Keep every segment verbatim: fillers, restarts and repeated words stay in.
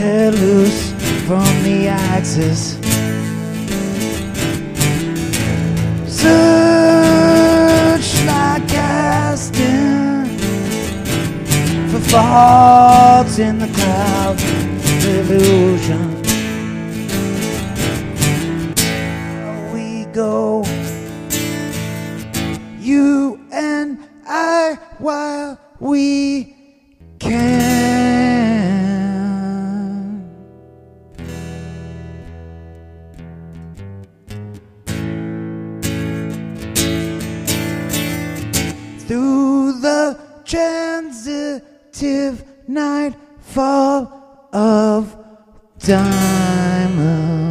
tear loose from the axis. Searchlight casting for faults in the clouds of illusion. We go, you and I, while we can. Through the transitive nightfall of diamond.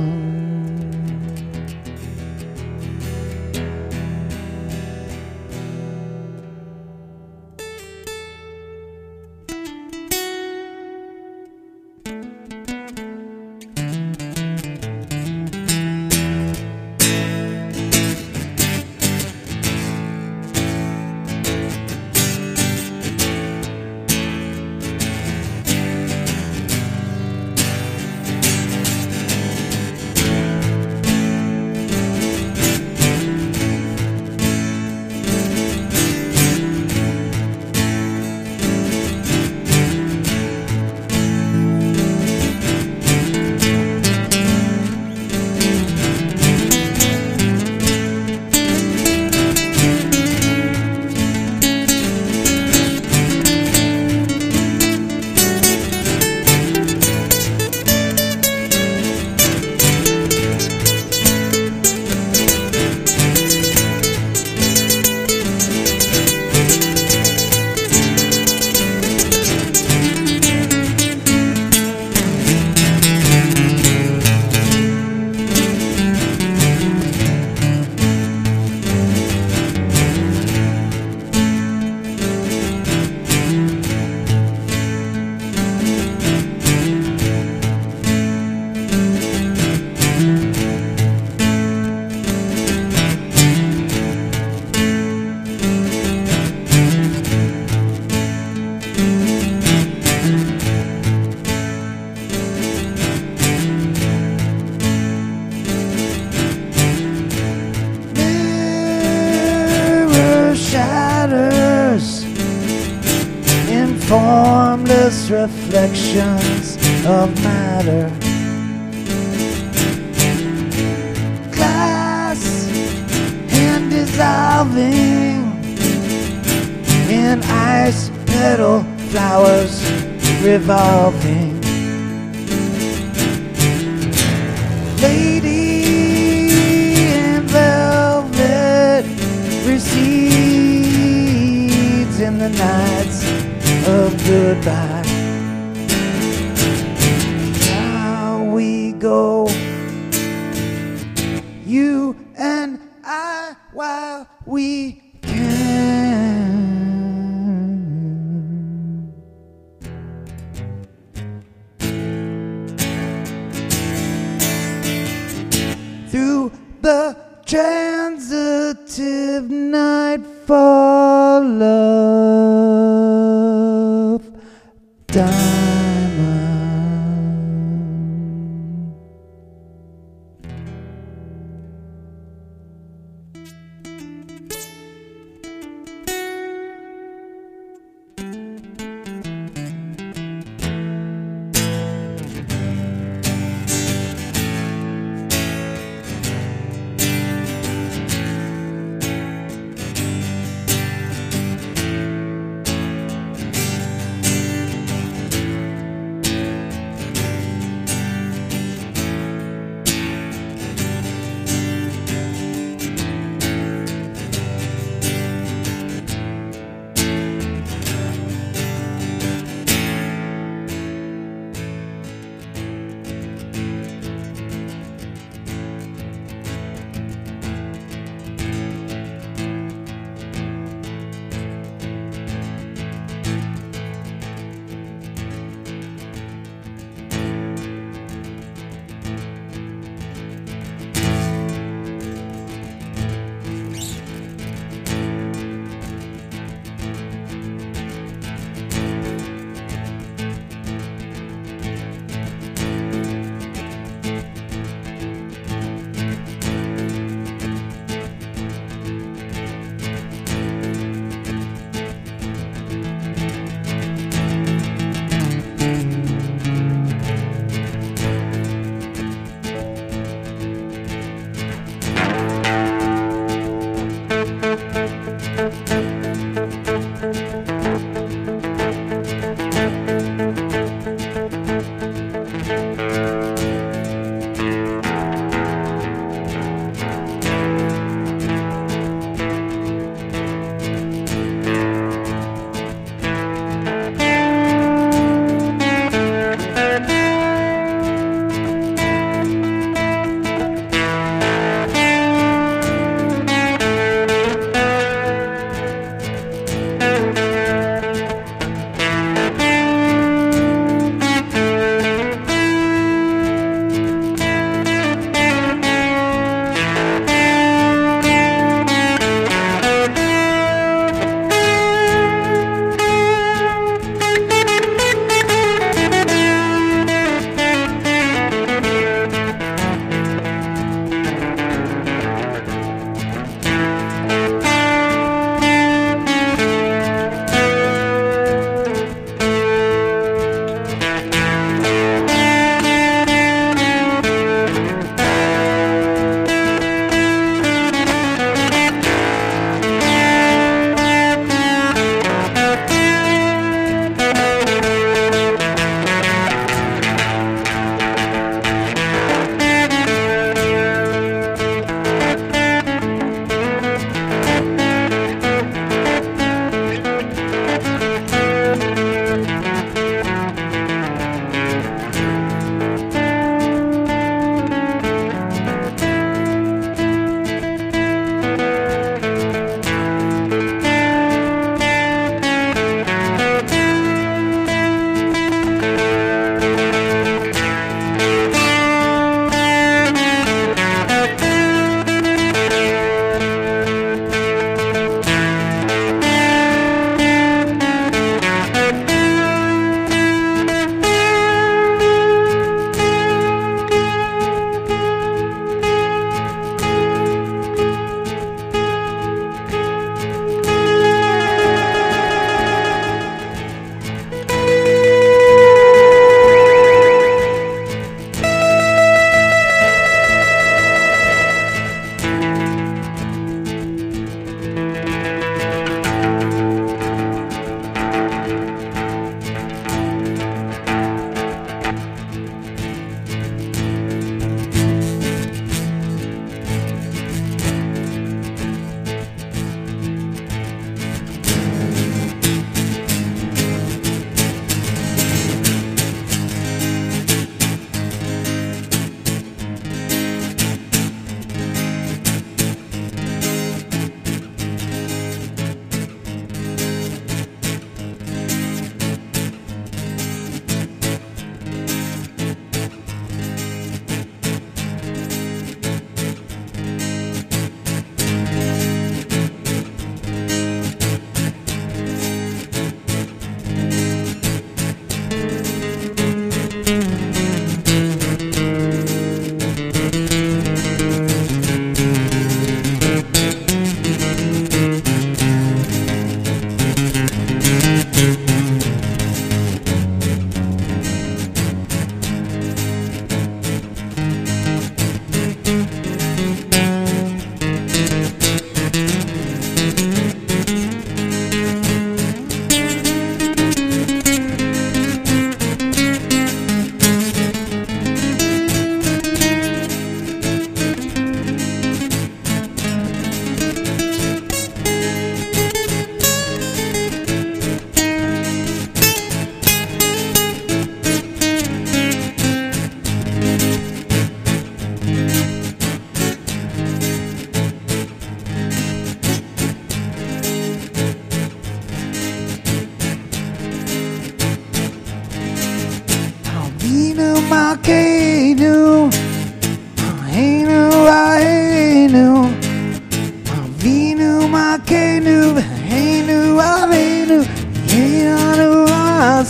Formless reflections of matter. Glass and dissolving in ice petal flowers revolving. Lady in velvet recedes in the nights of goodbye. Now we go, you and I, while we can. Through the transitive nightfall of diamond.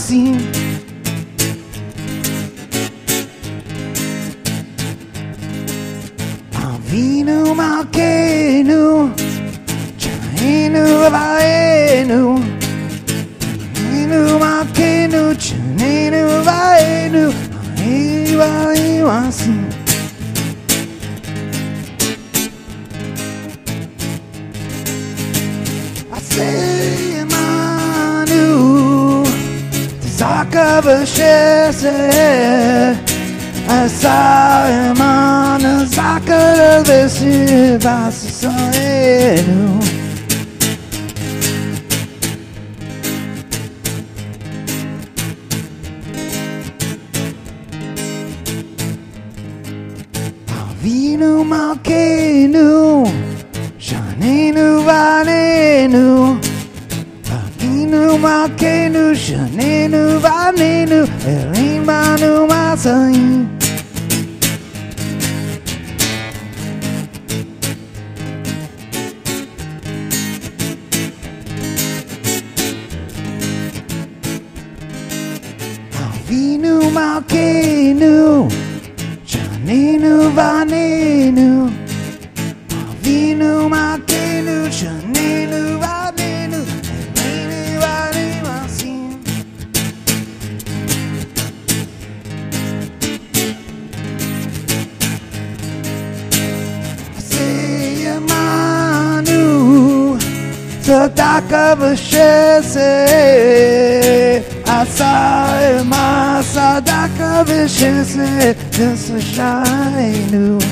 assim. Avinu Malkeinu, Chanenu Vaenu, Avinu Malkeinu, Chanenu Vaenu, Vaenu assim. Say Manu, Zaka Vashese, I saw him on the Zaka Vashese, Vasaenu. Avinu Malkeinu, Shanenu Vanenu, Avinu Malkeinu, Shanenu Vanenu, Elim Manu Masai. Avinu Malkeinu, Shanenu Vanenu, Avinu Malkeinu, Shanenu Vanenu, Eleni Vanenu Asim. Say Manu, Tzedakah V'Chesed, Asai Ma Tzedakah V'Chesed, V'Sashainu.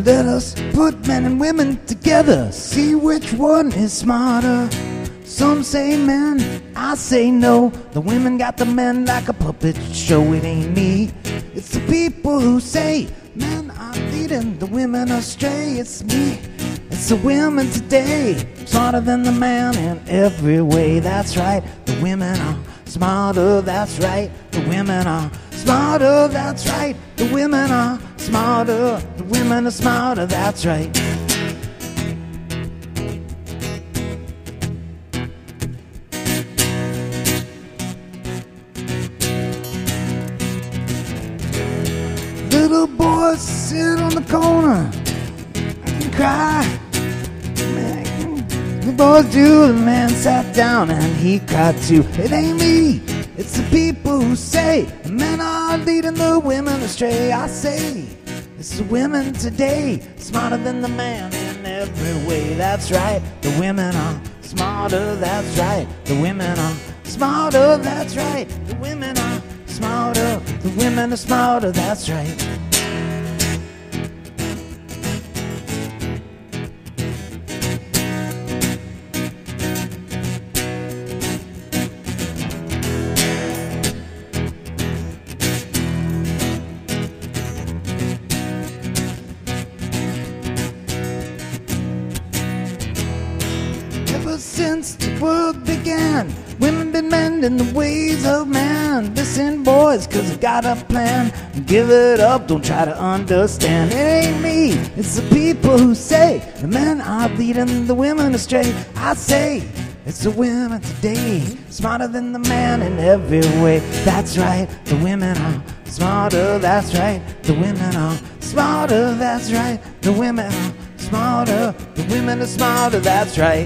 Let us put men and women together, see which one is smarter. Some say men, I say no. The women got the men like a puppet show. It ain't me, it's the people who say men are leading the women astray. It's me, it's the women today, smarter than the man in every way. That's right, the women are smarter. That's right, the women are smarter. That's right, the women are smarter. The women are smarter. That's right. Little boys sit on the corner and cry. Man, the boys do. The man sat down and he cried too. It ain't me, it's the people who say men are leading the women astray. I say it's the women today, smarter than the man in every way. That's right, the women are smarter. That's right, the women are smarter. That's right, the women are smarter. The women are smarter. That's right. Ever since the world began, women been mending the ways of man. Listen, boys, cause I got a plan. Give it up, don't try to understand. It ain't me, it's the people who say the men are leading the women astray. I say it's the women today, smarter than the man in every way. That's right, the women are smarter. That's right, the women are smarter. That's right, the women are smarter. The women are smarter. That's right.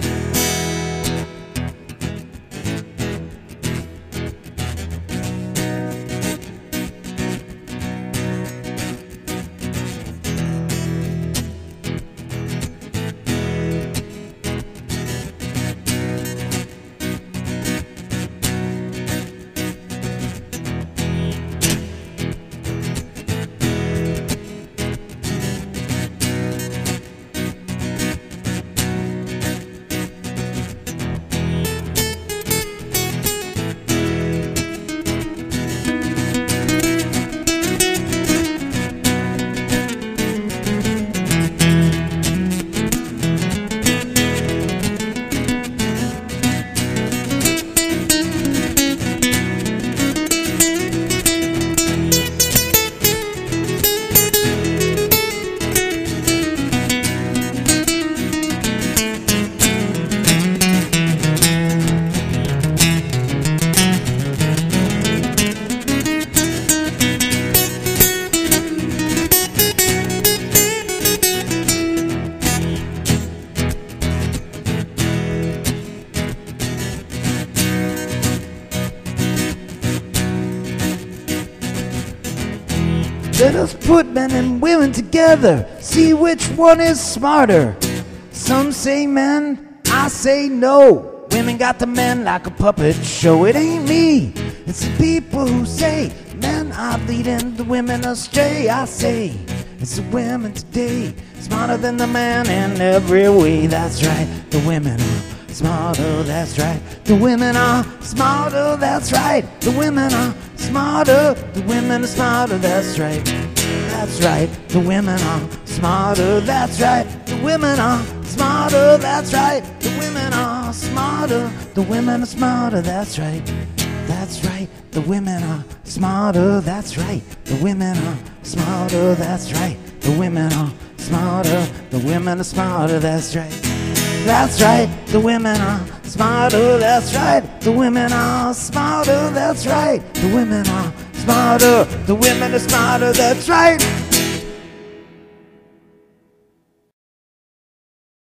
Let us put men and women together, see which one is smarter. Some say men, I say no. Women got the men like a puppet show. It ain't me, it's the people who say men are leading the women astray. I say it's the women today, smarter than the man in every way. That's right, the women are smarter. That's right, the women are smarter. That's right, the women are smarter. The women are smarter. That's right, that's right, the women are smarter. That's right, the women are smarter. That's right, the women are smarter. The women are smarter. That's right, that's right, the women are smarter. That's right, the women are smarter. That's right, the women are smarter. The women are smarter. That's right, that's right, the women are smarter. That's right, the women are smarter. That's right, the women are smarter. The women are smarter. That's right.